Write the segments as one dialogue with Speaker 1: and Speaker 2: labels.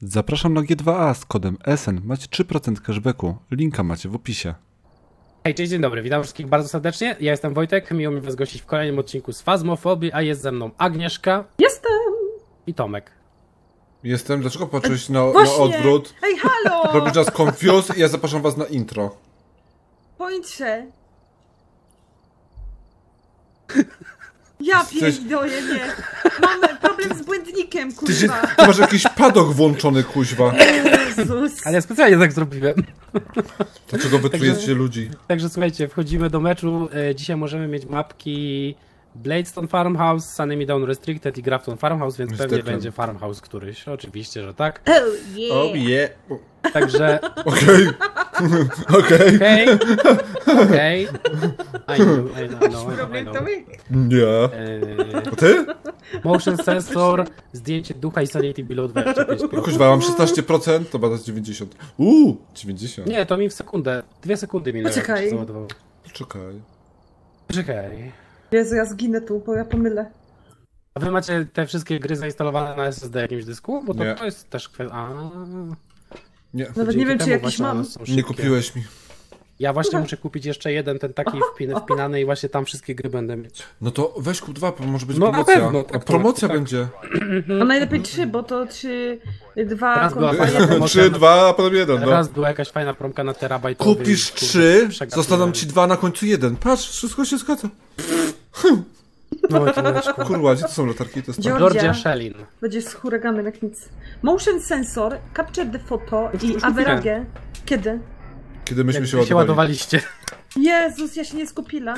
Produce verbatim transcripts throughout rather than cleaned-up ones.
Speaker 1: Zapraszam na G dwa A z kodem S N. Macie trzy procent cashbacku. Linka macie w opisie.
Speaker 2: Hej, cześć, dzień dobry, witam wszystkich bardzo serdecznie. Ja jestem Wojtek, miło mi was gościć w kolejnym odcinku z Fazmofobii, a jest ze mną Agnieszka.
Speaker 3: Jestem!
Speaker 2: I Tomek.
Speaker 1: Jestem. Dlaczego patrzyłeś na, na
Speaker 3: Właśnie!
Speaker 1: odwrót?
Speaker 3: Hej, halo!
Speaker 1: Robisz nas confused i ja zapraszam was na intro.
Speaker 3: Pończe! Ja
Speaker 1: Jesteś-
Speaker 3: pierdolę, nie! Mam problem z błędnikiem,
Speaker 1: Ty, się,
Speaker 3: kurwa!
Speaker 1: ty masz jakiś padok włączony, kuźwa.
Speaker 3: Jezus!
Speaker 2: Ale ja specjalnie tak zrobiłem.
Speaker 1: Dlaczego wytrujecie ludzi?
Speaker 2: Także słuchajcie, wchodzimy do meczu. E, dzisiaj możemy mieć mapki Bladestone Farmhouse, Sunny Down Restricted i Grafton Farmhouse, więc
Speaker 1: Niestety.
Speaker 2: pewnie będzie Farmhouse któryś. Oczywiście, że tak.
Speaker 3: Oh yeah!
Speaker 1: Oh yeah.
Speaker 2: Także...
Speaker 1: Okej. Okej.
Speaker 2: Okej. Okej. I know, I know, I know, I
Speaker 3: Problem
Speaker 2: know.
Speaker 3: to my?
Speaker 1: Nie.
Speaker 2: E,
Speaker 1: A ty?
Speaker 2: Motion sensor, zdjęcie ducha i sanity below dwadzieścia pięć procent.
Speaker 1: Kuźwa, mam szesnaście procent, to bada dziewięćdziesiąt. Uuu, dziewięćdziesiąt.
Speaker 2: Nie, to mi w sekundę. Dwie sekundy minęły.
Speaker 3: Poczekaj.
Speaker 2: jak się załadowało.
Speaker 1: Czekaj.
Speaker 2: Czekaj.
Speaker 3: Jezu, ja zginę tu, bo ja pomylę.
Speaker 2: A wy macie te wszystkie gry zainstalowane na S S D jakimś dysku? Bo to,
Speaker 1: Nie.
Speaker 2: to jest też kwestia. A,
Speaker 1: Nie.
Speaker 3: Nawet nie
Speaker 2: dzięki
Speaker 3: wiem, czy
Speaker 2: temu
Speaker 3: jakiś
Speaker 2: właśnie
Speaker 3: mam.
Speaker 2: one są
Speaker 1: Nie
Speaker 2: szybkie.
Speaker 1: kupiłeś mi.
Speaker 2: Ja właśnie muszę kupić jeszcze jeden, ten taki wpin, wpinany i właśnie tam wszystkie gry będę mieć.
Speaker 1: No to weź kup dwa, bo może być
Speaker 2: No na
Speaker 1: promocja.
Speaker 2: pewno, tak,
Speaker 1: A promocja
Speaker 2: tak.
Speaker 1: będzie.
Speaker 3: A najlepiej trzy, bo to trzy, dwa,
Speaker 2: Teraz była
Speaker 3: kontra
Speaker 2: fajna
Speaker 3: jeden.
Speaker 2: promocja.
Speaker 1: trzy, dwa, a potem jeden, no.
Speaker 2: Teraz była jakaś fajna promka na terabajt.
Speaker 1: Kupisz trzy, zostaną ci dwa, na końcu jeden. Patrz, wszystko się zgadza.
Speaker 2: No, ciężko.
Speaker 1: Kurwa, gdzie to są latarki? To jest tam.
Speaker 3: Georgia.
Speaker 2: Georgia Shellin.
Speaker 3: Będziesz z huraganem jak nic. Motion sensor, capture the photo
Speaker 2: Już-
Speaker 3: i
Speaker 2: już
Speaker 3: average. Kiedy?
Speaker 1: Kiedy myśmy
Speaker 2: Jak
Speaker 1: się
Speaker 2: wy się
Speaker 1: ładowali.
Speaker 2: ładowaliście.
Speaker 3: Jezus, ja się nie skupiłam.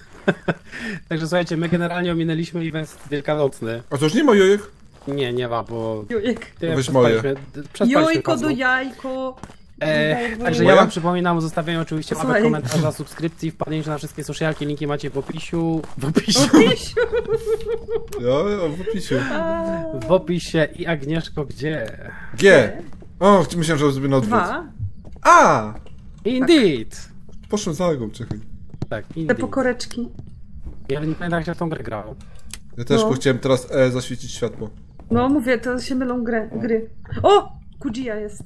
Speaker 2: Także słuchajcie, my generalnie ominęliśmy event wielkanocny.
Speaker 1: A to już nie ma jojek?
Speaker 2: Nie, nie ma, bo...
Speaker 3: Jojek.
Speaker 2: Ty,
Speaker 1: Weź moje.
Speaker 2: przespaliśmy- przespaliśmy
Speaker 3: Jojko do
Speaker 2: Fazmo.
Speaker 3: jajko.
Speaker 2: E, także ja
Speaker 1: Moja?
Speaker 2: wam przypominam o zostawieniu oczywiście małego
Speaker 3: Słuchaj.
Speaker 2: komentarza, subskrypcji, wpadnięciu na wszystkie socialki, linki macie w opisie, w opisie,
Speaker 3: Misiu.
Speaker 1: Ja, ja w opisie.
Speaker 2: w opisie i Agnieszko gdzie?
Speaker 1: G. O, myślałem, że zrobię na odwrót.
Speaker 3: Dwa.
Speaker 1: A!
Speaker 2: Indeed!
Speaker 1: Poszłem za Agą, czekaj.
Speaker 2: Tak,
Speaker 3: Te
Speaker 2: indeed.
Speaker 3: pokoreczki.
Speaker 2: Ja nie pamiętam jak się w tą grę grało.
Speaker 1: Ja też
Speaker 3: No.
Speaker 1: chciałem teraz E zaświecić światło.
Speaker 3: No mówię, to się mylą grę, gry. O! Kujia jest.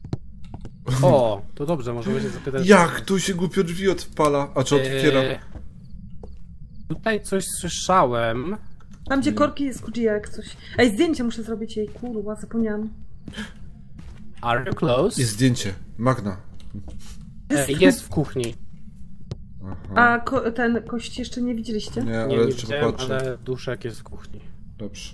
Speaker 2: O, to dobrze, możemy się zapytać.
Speaker 1: Jak tu się głupio drzwi odpala? A czy otwiera?
Speaker 2: E, tutaj coś słyszałem.
Speaker 3: Tam gdzie korki jest Kujia jak coś. Ej, zdjęcie muszę zrobić jej, kurwa, zapomniałam.
Speaker 2: Are you close?
Speaker 1: Jest zdjęcie. Magna.
Speaker 2: E, jest w kuchni.
Speaker 1: Aha.
Speaker 3: A ko ten kości jeszcze nie widzieliście?
Speaker 1: Nie,
Speaker 2: Nie,
Speaker 1: ale
Speaker 2: nie
Speaker 1: trzeba
Speaker 2: widziałem,
Speaker 1: patrzeć.
Speaker 2: ale duszek jest w kuchni.
Speaker 1: Dobrze.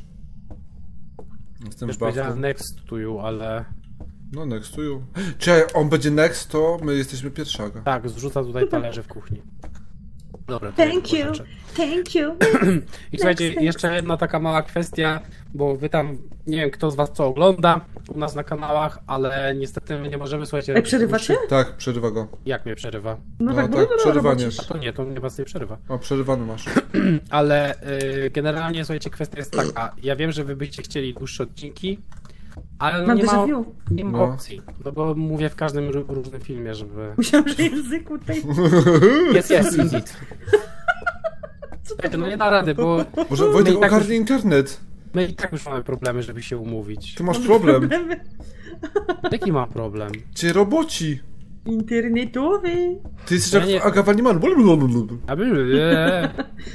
Speaker 1: Jestem
Speaker 2: Już
Speaker 1: w bachu.
Speaker 2: powiedziałem next to you, ale...
Speaker 1: No, next to you. Czy on będzie next, to my jesteśmy pierwszaga.
Speaker 2: Tak, zrzuca tutaj talerze w kuchni. Dobra, to
Speaker 3: Thank
Speaker 2: nie
Speaker 3: you,
Speaker 2: było rzeczy.
Speaker 3: thank you.
Speaker 2: I słuchajcie,
Speaker 3: Next,
Speaker 2: jeszcze jedna taka mała kwestia, bo wy tam, nie wiem kto z was co ogląda u nas na kanałach, ale niestety my nie możemy, słuchajcie...
Speaker 3: Ej, przerywacie?
Speaker 2: dłuższych-
Speaker 1: Tak, przerywa go.
Speaker 2: Jak mnie przerywa?
Speaker 3: No,
Speaker 1: No
Speaker 3: tak,
Speaker 1: tak,
Speaker 3: bo dobra,
Speaker 1: przerywanie.
Speaker 3: robisz.
Speaker 2: A to nie, to mnie was nie przerywa.
Speaker 1: O, przerywany masz.
Speaker 2: Ale y, generalnie, słuchajcie, kwestia jest taka, ja wiem, że wy byście chcieli dłuższe odcinki, ale no
Speaker 3: Mam
Speaker 2: nie ma,
Speaker 3: déjà vu.
Speaker 2: nie ma
Speaker 1: No.
Speaker 2: opcji, no bo mówię w każdym ró- różnym filmie, żeby...
Speaker 3: Myślałam, że języku tej...
Speaker 2: Jest, jest, indeed. Słuchajcie, no nie da rady, bo
Speaker 1: Może Wojtek
Speaker 2: i tak
Speaker 1: ogarnie internet.
Speaker 2: my i tak już mamy problemy, żeby się umówić.
Speaker 1: Ty masz problem.
Speaker 2: Jaki mam problem?
Speaker 1: Cię roboci.
Speaker 3: Internetowy.
Speaker 1: Ty jesteś
Speaker 2: Ja
Speaker 1: jak
Speaker 2: nie-
Speaker 1: w Aga Waliman.
Speaker 2: A by... eee.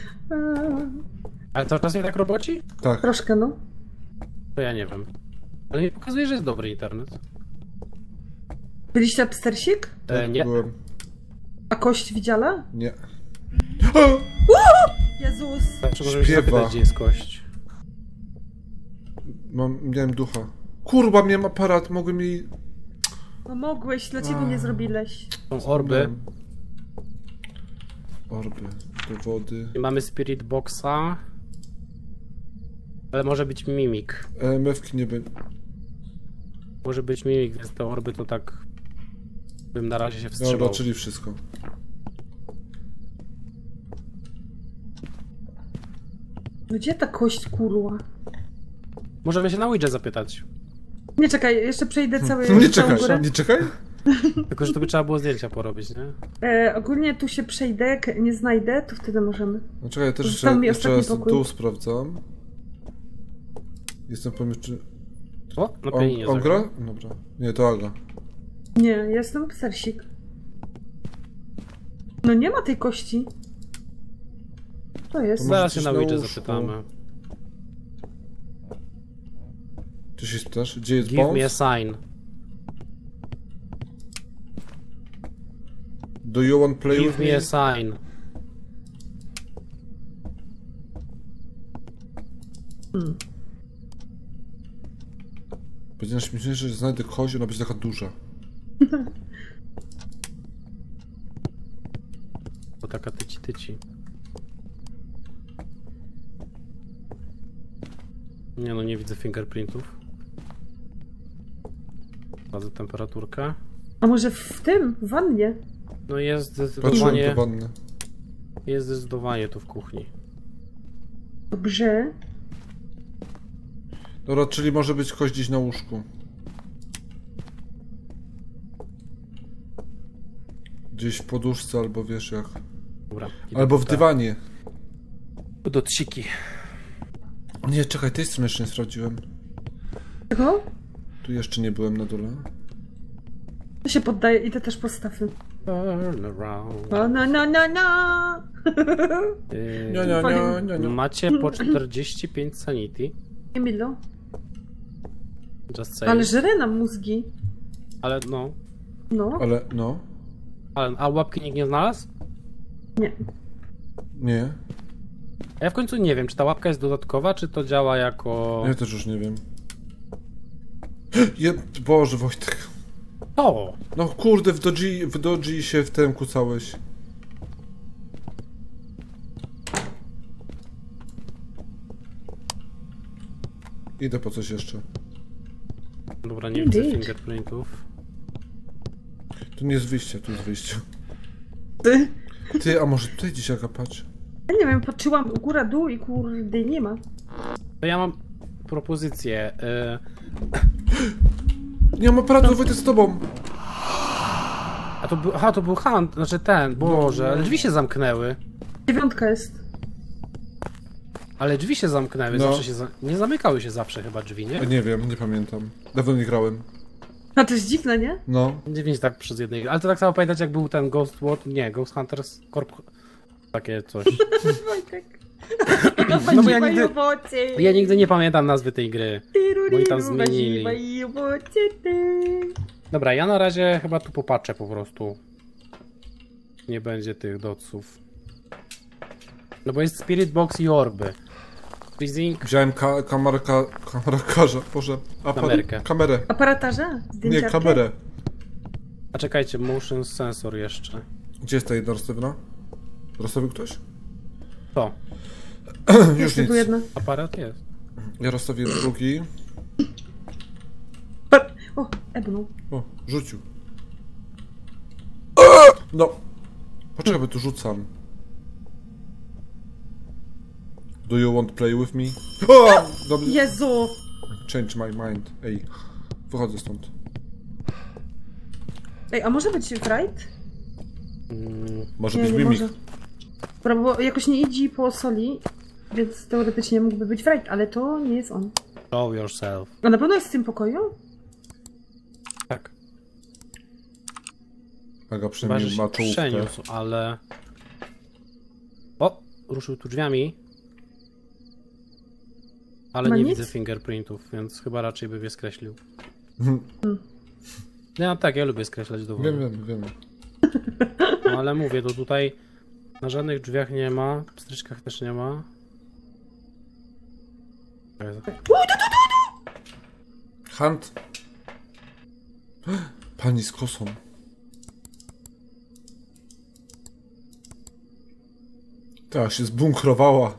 Speaker 2: Ale to czasem tak roboci?
Speaker 1: Tak.
Speaker 3: Troszkę, no.
Speaker 2: To ja nie wiem. Ale mi pokazuje, że jest dobry internet.
Speaker 3: Byliście abstersik?
Speaker 2: E, nie.
Speaker 1: Byłem.
Speaker 3: A kość widziała?
Speaker 1: Nie.
Speaker 3: Jezus.
Speaker 2: Znaczy, możemy się
Speaker 1: Śpiewa.
Speaker 2: zapytać, gdzie jest kość.
Speaker 1: Mam, miałem ducha. Kurwa, miałem aparat, mogłem jej...
Speaker 3: No mogłeś, dlaczego nie zrobiłeś?
Speaker 2: Są orby.
Speaker 1: Orby, dowody.
Speaker 2: I mamy Spirit Boxa. Ale może być mimik.
Speaker 1: E M F-ki nie będzie.
Speaker 2: Może być mimik, więc te orby to tak... bym na razie się
Speaker 1: Dobra,
Speaker 2: wstrzymał.
Speaker 1: czyli wszystko.
Speaker 3: Gdzie ta kość, kurwa?
Speaker 2: Możemy się na Ouija zapytać.
Speaker 3: Nie czekaj, jeszcze przejdę cały,
Speaker 1: Nie
Speaker 3: całą
Speaker 1: czekaj,
Speaker 3: górę.
Speaker 1: nie czekaj.
Speaker 2: Tylko, że to by trzeba było zdjęcia porobić, nie?
Speaker 3: E, ogólnie tu się przejdę, jak nie znajdę, to wtedy możemy.
Speaker 1: No czekaj, ja też
Speaker 3: Został
Speaker 1: jeszcze,
Speaker 3: mi
Speaker 1: jeszcze
Speaker 3: ostatni
Speaker 1: raz
Speaker 3: pokój.
Speaker 1: tu sprawdzam. Jestem pomieszczony.
Speaker 2: O, na
Speaker 1: On,
Speaker 2: pianinie
Speaker 1: on
Speaker 2: zagrał.
Speaker 1: gra? Dobra. Nie, to Aga.
Speaker 3: Nie, jestem psersik. No nie ma tej kości. To jest.
Speaker 1: To może
Speaker 2: Zaraz się
Speaker 1: coś
Speaker 2: na
Speaker 1: na
Speaker 2: Ouija
Speaker 1: łóżku.
Speaker 2: zapytamy.
Speaker 1: Ty się spytasz? Gdzie jest
Speaker 2: Give me a
Speaker 1: Bones?
Speaker 2: sign.
Speaker 1: Do you want play
Speaker 2: Give
Speaker 1: with
Speaker 2: me
Speaker 1: me?
Speaker 2: a sign.
Speaker 3: Hmm.
Speaker 1: Będzie śmiesznie, że znajdę kozię, ona będzie taka duża.
Speaker 2: To taka tyci tyci. Nie no, nie widzę fingerprintów. Sprawdzę temperaturkę.
Speaker 3: A może w tym, w wannie?
Speaker 2: No jest
Speaker 1: Patrzyłem
Speaker 2: zdecydowanie...
Speaker 1: do wanny.
Speaker 2: Jest zdecydowanie tu w kuchni.
Speaker 3: Dobrze.
Speaker 1: Dobra, czyli może być kość gdzieś na łóżku. Gdzieś w poduszce, albo wiesz jak.
Speaker 2: Dobra. idę
Speaker 1: Albo w
Speaker 2: tutaj.
Speaker 1: dywanie.
Speaker 2: Do trziki.
Speaker 1: Nie, czekaj, tej strony jeszcze nie sprawdziłem.
Speaker 3: Czego?
Speaker 1: Tu jeszcze nie byłem na dole.
Speaker 3: To się poddaje, idę też po stafy.
Speaker 2: Turn around.
Speaker 3: No, no, no, no, no.
Speaker 2: Yy,
Speaker 1: Nie, nie, nie, nie, nie.
Speaker 2: Macie po czterdzieści pięć sanity.
Speaker 3: Emilo.
Speaker 2: Just say.
Speaker 3: Ale żre nam mózgi.
Speaker 2: Ale no.
Speaker 3: No,
Speaker 1: Ale, no.
Speaker 2: Ale, a łapki nikt nie znalazł?
Speaker 3: nie.
Speaker 1: Nie.
Speaker 2: A ja w końcu nie wiem, czy ta łapka jest dodatkowa, czy to działa jako...
Speaker 1: Ja też już nie wiem. Je... Boże, Wojtek.
Speaker 2: O!
Speaker 1: No kurde, w Doji, w Doji się w tym kucałeś. Idę po coś jeszcze.
Speaker 2: Dobra, nie widzę
Speaker 3: Indeed.
Speaker 2: fingerprintów.
Speaker 1: Tu nie jest wyjście, tu jest wyjście.
Speaker 3: Ty?
Speaker 1: Ty, a może tutaj gdzieś Aga, patrz.
Speaker 3: Ja nie wiem, patrzyłam góra, dół i kurde nie ma.
Speaker 2: To ja mam propozycję. Yy,
Speaker 1: Nie mam aparatu, Wojtek, z tobą.
Speaker 2: a to był... Aha, to był Hunt, znaczy ten, Boże, ale drzwi się zamknęły.
Speaker 3: Dziewiątka jest.
Speaker 2: Ale drzwi się zamknęły,
Speaker 1: No.
Speaker 2: zawsze się za... Nie zamykały się zawsze chyba drzwi, nie?
Speaker 1: Nie wiem, nie pamiętam. Dawno nie grałem.
Speaker 3: A to jest dziwne, nie?
Speaker 1: No.
Speaker 2: Nie wiem, tak przez jednej... Ale to tak samo pamiętać, jak był ten Ghost War... Nie, Ghost Hunters Corp... Takie coś.
Speaker 3: Wojtek.
Speaker 2: No bo ja nigdy... Ja nigdy nie pamiętam nazwy tej gry. Bo i tam zmienili. Dobra, ja na razie chyba tu popatrzę po prostu. Nie będzie tych doców. No bo jest Spirit Box i orby. Freezing.
Speaker 1: Wziąłem ka kamerka... kamerkarza, Boże. Apar
Speaker 2: Kamerkę.
Speaker 1: Kamerę.
Speaker 3: Aparatarza?
Speaker 1: Nie,
Speaker 3: Zdjęciarkę?
Speaker 1: kamerę.
Speaker 2: A czekajcie, motion sensor jeszcze.
Speaker 1: Gdzie jest ta jedna rozstawiona? Rozstawił ktoś?
Speaker 2: To.
Speaker 1: Już
Speaker 3: Jest tylko
Speaker 1: nic.
Speaker 3: jedna.
Speaker 2: Aparat jest.
Speaker 1: Ja rozstawię drugi.
Speaker 3: Pa- O, ebnął.
Speaker 1: O, rzucił. No. Poczekaj, bo tu rzucam. Do you want play with me? O! Dobrze.
Speaker 3: Jezu!
Speaker 1: Change my mind. Ej. Wychodzę stąd.
Speaker 3: Ej, a może być Wright?
Speaker 2: Mm,
Speaker 1: Może
Speaker 3: Nie,
Speaker 1: być
Speaker 3: nie
Speaker 1: mimik.
Speaker 3: może. Dobra, bo jakoś nie idzie po soli, więc teoretycznie mógłby być Wright, ale to nie jest on.
Speaker 2: show yourself.
Speaker 3: A na pewno jest w tym pokoju?
Speaker 2: Tak.
Speaker 1: Aga
Speaker 2: Chyba, że
Speaker 1: przynajmniej
Speaker 2: się
Speaker 1: ma czołówkę.
Speaker 2: przeniósł, ale... O! Ruszył tu drzwiami. Ale
Speaker 3: Ma
Speaker 2: nie
Speaker 3: nic?
Speaker 2: widzę fingerprintów, więc chyba raczej by je skreślił.
Speaker 1: Mhm.
Speaker 2: No tak, ja lubię skreślać dowody.
Speaker 1: Wiem, wiem, wiem.
Speaker 2: No ale mówię, to tutaj na żadnych drzwiach nie ma, w stryczkach też nie ma.
Speaker 1: Hunt. Pani z kosą. Tak, się zbunkrowała.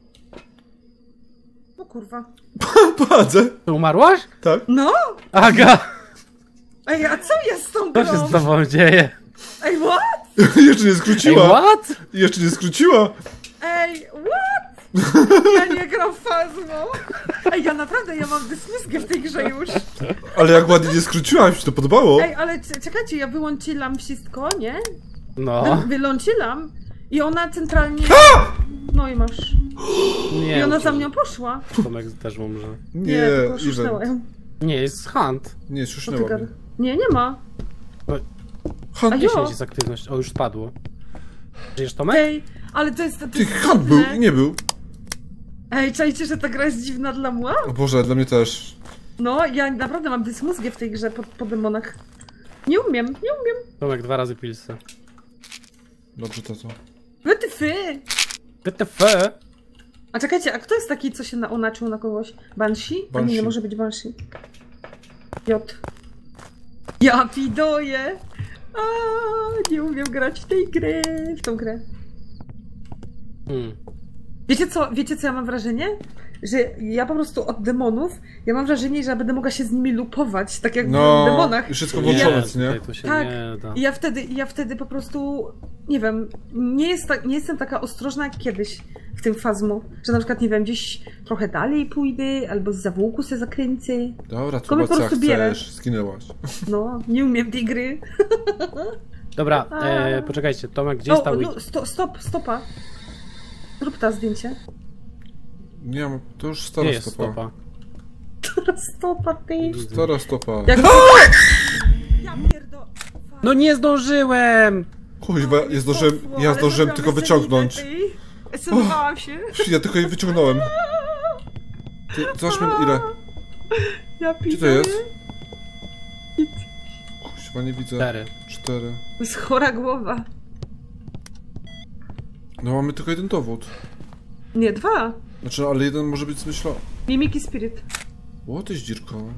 Speaker 3: O kurwa.
Speaker 1: Padzę.
Speaker 2: Ty umarłaś?
Speaker 1: Tak?
Speaker 3: No!
Speaker 2: Aga!
Speaker 3: Ej, a co jest z tą
Speaker 2: Co się
Speaker 3: grą?
Speaker 2: z tobą dzieje?
Speaker 3: Ej, what?
Speaker 1: Jeszcze nie
Speaker 2: Ej,
Speaker 1: skróciła.
Speaker 2: what?
Speaker 1: Jeszcze nie skróciła.
Speaker 3: Ej, what? Ja nie gram fazmą. Ej, ja naprawdę, ja mam dysmysgę w tej grze już.
Speaker 1: Ale jak ładnie nie skróciła, mi się to podobało.
Speaker 3: Ej, ale c- czekajcie, ja wyłączyłam wszystko, nie?
Speaker 2: No.
Speaker 3: Wyłączyłam i ona centralnie... No i masz.
Speaker 2: Nie.
Speaker 3: I ona
Speaker 2: myślę,
Speaker 3: za
Speaker 2: że
Speaker 3: mną poszła.
Speaker 2: Tomek też umrze.
Speaker 3: Nie, tylko
Speaker 1: event.
Speaker 3: szusznęła ją.
Speaker 2: Nie, jest Hunt.
Speaker 1: Nie, już
Speaker 3: Co
Speaker 1: nie
Speaker 3: ty
Speaker 1: mam.
Speaker 3: gada? Nie, nie ma.
Speaker 1: Hunt,
Speaker 3: A jo.
Speaker 2: dziesięć jest aktywność. O, już spadło. Żyjesz, Tomek?
Speaker 3: Ej, ale to jest... To
Speaker 1: ty
Speaker 3: jest
Speaker 1: Hunt był
Speaker 3: dziwne.
Speaker 1: i nie był.
Speaker 3: Ej, czajcie, że ta gra jest dziwna dla mnie?
Speaker 1: O Boże, dla mnie też.
Speaker 3: No, ja naprawdę mam dysmuzgię w tej grze po, po demonach. Nie umiem, nie umiem.
Speaker 2: Tomek, dwa razy pilsy.
Speaker 1: Dobrze, to co?
Speaker 3: Wytyfy!
Speaker 2: W T F?
Speaker 3: A czekajcie, a kto jest taki, co się naonaczył na kogoś? Banshee? A nie,
Speaker 1: Banshee.
Speaker 3: nie może być Banshee. J. Ja pidoję! A, nie umiem grać w tej gry, w tą grę.
Speaker 2: Hmm.
Speaker 3: Wiecie co, wiecie co ja mam wrażenie? Że ja po prostu od demonów, ja mam wrażenie, że ja będę mogła się z nimi lupować, tak jak
Speaker 1: No,
Speaker 3: w demonach.
Speaker 1: i wszystko
Speaker 3: I
Speaker 1: włączone,
Speaker 3: ja,
Speaker 1: co nie?
Speaker 2: tutaj to się
Speaker 3: Tak.
Speaker 2: nie da.
Speaker 3: I ja wtedy, ja wtedy po prostu, nie wiem, nie, jest ta, nie jestem taka ostrożna jak kiedyś w tym fazmu, że na przykład, nie wiem, gdzieś trochę dalej pójdę, albo z zawłoku se zakręcę.
Speaker 1: Dobra,
Speaker 3: Tylko mnie
Speaker 1: to
Speaker 3: po
Speaker 1: co
Speaker 3: prostu bierę.
Speaker 1: chcesz, zginęłaś.
Speaker 3: No, nie umiem tej gry.
Speaker 2: Dobra,
Speaker 3: A.
Speaker 2: e, poczekajcie, Tomek, gdzie jest ta
Speaker 3: O,
Speaker 2: Ouija?
Speaker 3: no, sto, stop, stopa. Zrób ta zdjęcie.
Speaker 1: Nie mam, to już
Speaker 2: Gdzie
Speaker 1: stara
Speaker 2: jest
Speaker 1: stopa.
Speaker 2: stopa?
Speaker 3: Stopa, ty.
Speaker 1: Stara stopa.
Speaker 3: Jak... Ja pierdo...
Speaker 2: No nie zdążyłem!
Speaker 1: Kuźwa, ja zdążyłem, ja zdążyłem tylko wyciągnąć.
Speaker 3: Esynowałam się.
Speaker 1: Ja tylko jej wyciągnąłem. Ty, zobacz mnie, ile?
Speaker 3: Ja
Speaker 1: Gdzie to jest? Kuźwa, nie widzę.
Speaker 2: Cztery.
Speaker 1: Cztery.
Speaker 3: To jest chora głowa.
Speaker 1: No mamy tylko jeden dowód.
Speaker 3: Nie, dwa.
Speaker 1: Znaczy, ale jeden może być zmyślony.
Speaker 3: Mimiki Spirit.
Speaker 1: O, ty zdzirko.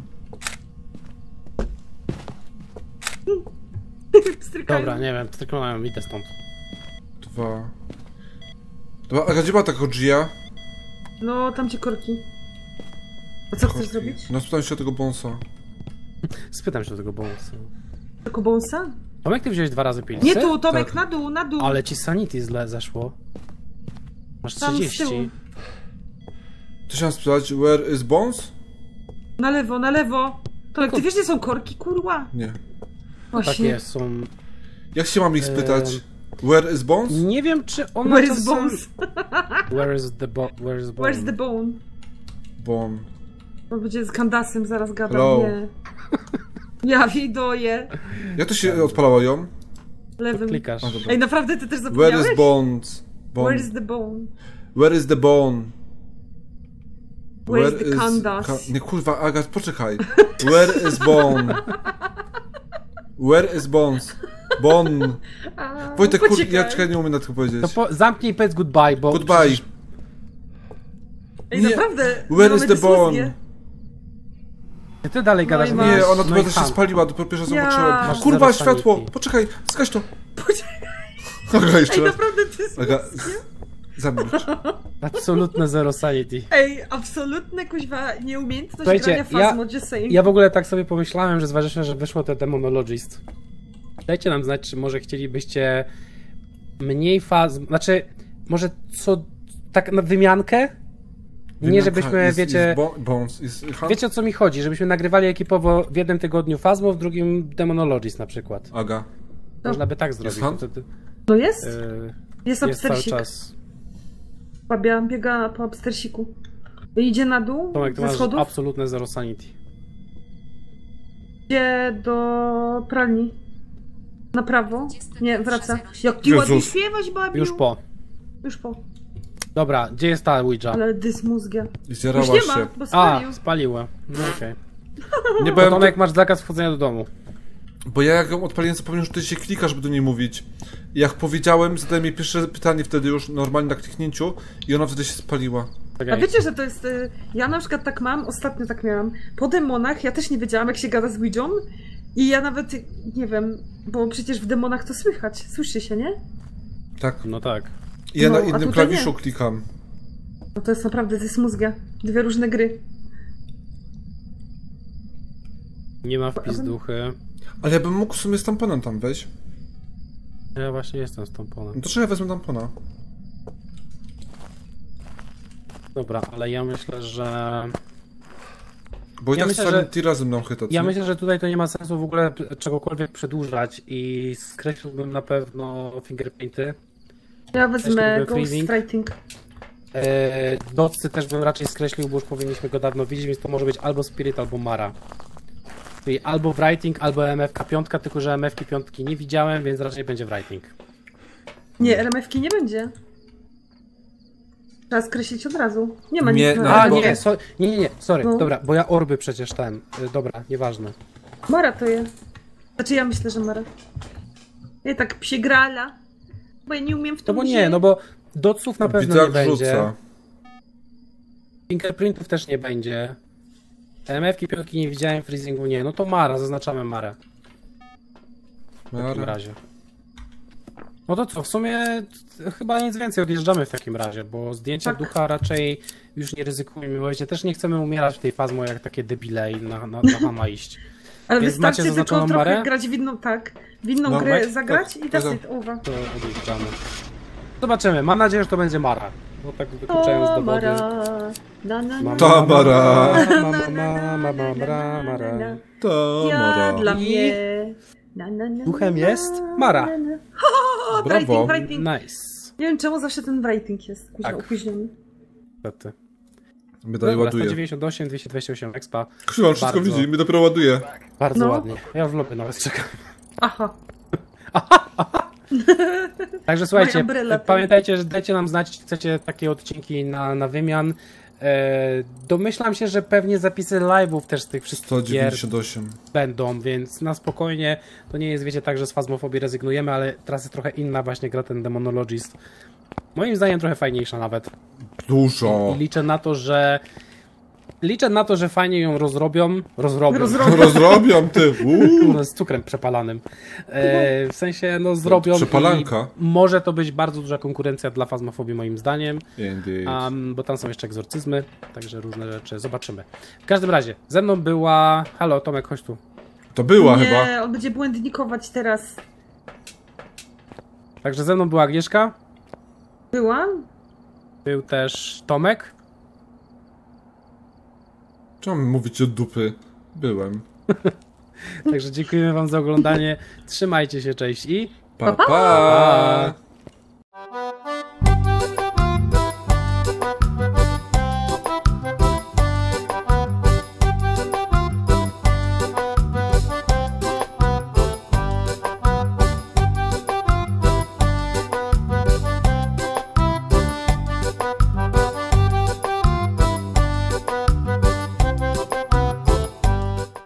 Speaker 3: Strykają.
Speaker 2: Dobra, nie wiem, stryknąłem, idę stąd.
Speaker 1: Dwa. Dobra, a gdzie była ta Gia?
Speaker 3: No, tam ci korki. A co chcesz zrobić?
Speaker 1: No, spytałem się o tego bonsa.
Speaker 2: Spytam się do tego bonsa.
Speaker 3: Tylko bonsa?
Speaker 2: Tomek, ty wziąłeś dwa razy pilsy?
Speaker 3: Nie tu, Tomek,
Speaker 1: Tak.
Speaker 3: na dół, na dół.
Speaker 2: Ale ci sanity źle zeszło. Masz
Speaker 3: Tam z tyłu.
Speaker 2: trzydzieści.
Speaker 1: To chciałem spytać, where is bones?
Speaker 3: Na lewo, na lewo. Tomek, ty wiesz, gdzie są korki, kurwa?
Speaker 1: Nie.
Speaker 2: Tak
Speaker 3: Właśnie.
Speaker 2: jest, są...
Speaker 1: Jak się mam ich spytać? Where is bones?
Speaker 2: Nie wiem, czy one
Speaker 3: Where is
Speaker 2: czasem-
Speaker 3: bones?
Speaker 2: Where is the bo... Where is bone?
Speaker 3: Where's the bone?
Speaker 1: Bone.
Speaker 3: On będzie z Kandasem zaraz gadał,
Speaker 1: Hello.
Speaker 3: nie. Ja widoję.
Speaker 1: Jak to się odpalało ją?
Speaker 3: Lewym.
Speaker 2: Klikasz.
Speaker 1: A, dobra.
Speaker 3: Ej, naprawdę ty też
Speaker 1: Where
Speaker 3: zapomniałeś?
Speaker 1: is bones? Bone.
Speaker 3: Where is the bone?
Speaker 1: Where is the bone?
Speaker 3: Where is the Kandas?
Speaker 1: Ka nie, kurwa, Agat, poczekaj. Where is bone? Where is bones? Bone.
Speaker 3: A,
Speaker 1: Wojtek, kur...
Speaker 3: poczekaj.
Speaker 1: ja czekaj, nie umiem na to powiedzieć.
Speaker 2: To po... zamknij i powiedz goodbye, bo...
Speaker 1: Goodbye.
Speaker 2: przecież-
Speaker 3: Ej,
Speaker 1: Nie.
Speaker 3: naprawdę.
Speaker 1: Where
Speaker 3: mamy
Speaker 1: is the
Speaker 3: dyskusję.
Speaker 1: bone?
Speaker 2: Ty dalej gadasz.
Speaker 3: i
Speaker 2: no
Speaker 3: masz.
Speaker 1: Nie, ona
Speaker 2: no
Speaker 1: dopiero
Speaker 2: i
Speaker 1: się
Speaker 2: fan.
Speaker 1: spaliła, dopiero pierwszy
Speaker 3: Ja.
Speaker 1: zobaczyłem.
Speaker 3: Masz
Speaker 1: Kurwa,
Speaker 2: zero
Speaker 1: światło!
Speaker 2: sanity.
Speaker 1: Poczekaj, zgaś to!
Speaker 3: Poczekaj.
Speaker 1: Aga, jeszcze
Speaker 3: Ej,
Speaker 1: raz.
Speaker 3: naprawdę ty
Speaker 1: Aga,
Speaker 3: dyskusję.
Speaker 1: zamilcz.
Speaker 2: Absolutne zero sanity.
Speaker 3: Ej, absolutne kuźwa nieumiejętność
Speaker 2: Słuchajcie,
Speaker 3: grania
Speaker 2: ja-
Speaker 3: fazmo, just saying.
Speaker 2: Ja w ogóle tak sobie pomyślałem, że zważywszy, że wyszło te Demonologist. Dajcie nam znać, czy może chcielibyście mniej faz... Znaczy, może co... Tak na wymiankę? Nie, żebyśmy,
Speaker 1: Is-
Speaker 2: wiecie...
Speaker 1: is bo bones, is hunt?
Speaker 2: Wiecie, o co mi chodzi? Żebyśmy nagrywali ekipowo w jednym tygodniu Fazmo, w drugim Demonologist na przykład.
Speaker 1: Aga.
Speaker 2: Można by tak zrobić.
Speaker 1: hunt?
Speaker 2: To wtedy,
Speaker 3: No jest?
Speaker 2: yy,
Speaker 3: Jest
Speaker 2: jest cały
Speaker 3: upstersik.
Speaker 2: czas.
Speaker 3: Babia biega po upstersiku. Idzie na dół,
Speaker 2: Tomek, ty
Speaker 3: ze
Speaker 2: masz
Speaker 3: schodów,
Speaker 2: absolutne zero sanity.
Speaker 3: idzie do pralni. Na prawo. Nie, wraca. Jak ty
Speaker 1: Jezus.
Speaker 3: ładnie śpiewasz, babiu.
Speaker 2: Już po.
Speaker 3: Już po.
Speaker 2: Dobra, gdzie jest ta Ouija?
Speaker 3: Ale dysmuzgia.
Speaker 1: Zjarała
Speaker 3: Już nie
Speaker 1: się.
Speaker 3: ma, bo
Speaker 2: A,
Speaker 3: spalił.
Speaker 2: spaliła. No okej.
Speaker 1: Nie
Speaker 2: Okay.
Speaker 1: byłem,
Speaker 2: Tomek, masz zakaz wchodzenia do domu.
Speaker 1: bo ja jak ją odpaliłem, zapomniałem, że ty się klika, żeby do niej mówić. I jak powiedziałem, zadałem jej pierwsze pytanie wtedy już normalnie na kliknięciu i ona wtedy się spaliła.
Speaker 3: A
Speaker 2: Okay.
Speaker 3: wiecie, że to jest... y, Ja na przykład tak mam, ostatnio tak miałam. Po demonach ja też nie wiedziałam, jak się gada z Ouiją. I ja nawet, nie wiem, bo przecież w demonach to słychać. Słyszy się, nie?
Speaker 1: Tak.
Speaker 2: No tak.
Speaker 1: I ja
Speaker 3: No,
Speaker 1: na
Speaker 3: a
Speaker 1: innym
Speaker 3: tutaj
Speaker 1: klawiszu
Speaker 3: nie.
Speaker 1: klikam.
Speaker 3: No to jest naprawdę dysmuzgia. Dwie różne gry.
Speaker 2: Nie ma wpis duchy.
Speaker 1: Ale ja bym mógł w sumie z tamponem tam wejść.
Speaker 2: Ja właśnie jestem z tamponem.
Speaker 1: No to czy ja wezmę tampona?
Speaker 2: Dobra, ale ja myślę, że...
Speaker 1: Bo i
Speaker 2: Ja
Speaker 1: tak
Speaker 2: myślę,
Speaker 1: z
Speaker 2: że-
Speaker 1: Sanity razem nam chyta, co
Speaker 2: Ja
Speaker 1: nie?
Speaker 2: myślę, że tutaj to nie ma sensu w ogóle czegokolwiek przedłużać i skreśliłbym na pewno fingerprinty.
Speaker 3: Ja wezmę
Speaker 2: lubię
Speaker 3: Ghost
Speaker 2: freezing.
Speaker 3: Writing.
Speaker 2: Eee, Docy też bym raczej skreślił, bo już powinniśmy go dawno widzieć, więc to może być albo Spirit, albo Mara. Czyli albo Writing, albo M F K pięć, tylko że M F K pięć nie widziałem, więc raczej będzie Writing.
Speaker 3: Nie, R M F-ki nie będzie. Trzeba skreślić od razu. Nie ma
Speaker 1: Nie,
Speaker 3: nic
Speaker 1: no,
Speaker 3: na
Speaker 2: A,
Speaker 1: bo-
Speaker 2: nie, so, nie, nie, nie, sorry,
Speaker 3: No.
Speaker 2: dobra, bo ja orby przecież ten, y, dobra, nieważne.
Speaker 3: Mara to jest. Znaczy ja myślę, że Mara. Ja tak psie grala. Bo ja nie umiem w to
Speaker 2: No bo nie, no bo doców na pewno
Speaker 1: Widzę,
Speaker 2: nie
Speaker 1: jak
Speaker 2: będzie,
Speaker 1: rzuca.
Speaker 2: fingerprintów też nie będzie, M F K pięć nie widziałem, freezingu nie, no to Mara, zaznaczamy Marę w takim
Speaker 1: Mara.
Speaker 2: razie. No to co, w sumie t- chyba nic więcej, odjeżdżamy w takim razie, bo zdjęcia
Speaker 3: Tak.
Speaker 2: ducha raczej już nie ryzykujmy, bo wiecie, też nie chcemy umierać w tej fazmo jak takie debile i na, na, na Hama iść.
Speaker 3: Ale
Speaker 2: Więc macie
Speaker 3: wystarczy tylko
Speaker 2: zaznaczoną
Speaker 3: trochę
Speaker 2: Marę?
Speaker 3: grać w inną, tak, w inną
Speaker 1: No,
Speaker 3: grę
Speaker 1: tak,
Speaker 3: zagrać
Speaker 1: tak,
Speaker 3: i
Speaker 1: tak.
Speaker 3: that's it, over.
Speaker 2: To odjeżdżamy. Zobaczymy, mam nadzieję, że to będzie Mara, bo tak wykluczając
Speaker 3: O,
Speaker 2: dowody.
Speaker 3: Mara. Na, na, na.
Speaker 1: To Mara.
Speaker 2: Mama, mama, mama, mara, mara.
Speaker 1: To
Speaker 3: Ja
Speaker 1: Mara.
Speaker 3: dla
Speaker 2: I-
Speaker 3: mnie. Na, na, na,
Speaker 2: Duchem
Speaker 3: na,
Speaker 2: jest Mara.
Speaker 3: na, na. O,
Speaker 1: Brawo.
Speaker 3: writing, writing.
Speaker 2: Nice.
Speaker 3: Nie wiem czemu zawsze ten writing jest kuźwa,
Speaker 2: Tak.
Speaker 3: opóźniony.
Speaker 2: Niestety.
Speaker 1: Medali
Speaker 2: Dobra,
Speaker 1: ładuje.
Speaker 2: sto dziewięćdziesiąt osiem, dwieście dwadzieścia osiem expa.
Speaker 1: Krzywa, on wszystko
Speaker 2: Bardzo.
Speaker 1: widzi, mnie dopiero ładuje.
Speaker 2: Bardzo
Speaker 3: No.
Speaker 2: ładnie. Ja już w lobby nawet czekam.
Speaker 3: Aha.
Speaker 2: Także słuchajcie,
Speaker 3: Moja umbrella.
Speaker 2: pamiętajcie, że dajcie nam znać, czy chcecie takie odcinki na, na wymian. E, domyślam się, że pewnie zapisy live'ów też z tych
Speaker 1: sto
Speaker 2: wszystkich gier
Speaker 1: dziewięćdziesiąt osiem.
Speaker 2: będą, więc na spokojnie. To nie jest, wiecie, tak, że z Phasmophobia rezygnujemy, ale teraz jest trochę inna właśnie gra ten Demonologist. Moim zdaniem trochę fajniejsza nawet.
Speaker 1: Dużo.
Speaker 2: I liczę na to, że liczę na to, że fajnie ją rozrobią. Rozrobią.
Speaker 3: Rozrobią.
Speaker 1: Rozrobią ty. Uuu.
Speaker 2: No, z cukrem przepalanym. E, w sensie, no zrobią
Speaker 1: Przepalanka.
Speaker 2: i może to być bardzo duża konkurencja dla Phasmophobii moim zdaniem,
Speaker 1: Indeed.
Speaker 2: um, bo tam są jeszcze egzorcyzmy, także różne rzeczy, zobaczymy. W każdym razie, ze mną była... Halo, Tomek, chodź tu.
Speaker 1: To była
Speaker 3: nie,
Speaker 1: chyba.
Speaker 3: on będzie błędnikować teraz.
Speaker 2: Także ze mną była Agnieszka,
Speaker 3: Byłam?
Speaker 2: był też Tomek.
Speaker 1: Czemu mówić od dupy? Byłem.
Speaker 2: Także dziękujemy wam za oglądanie, trzymajcie się, cześć i...
Speaker 1: Pa,
Speaker 3: Pa, pa.
Speaker 1: pa.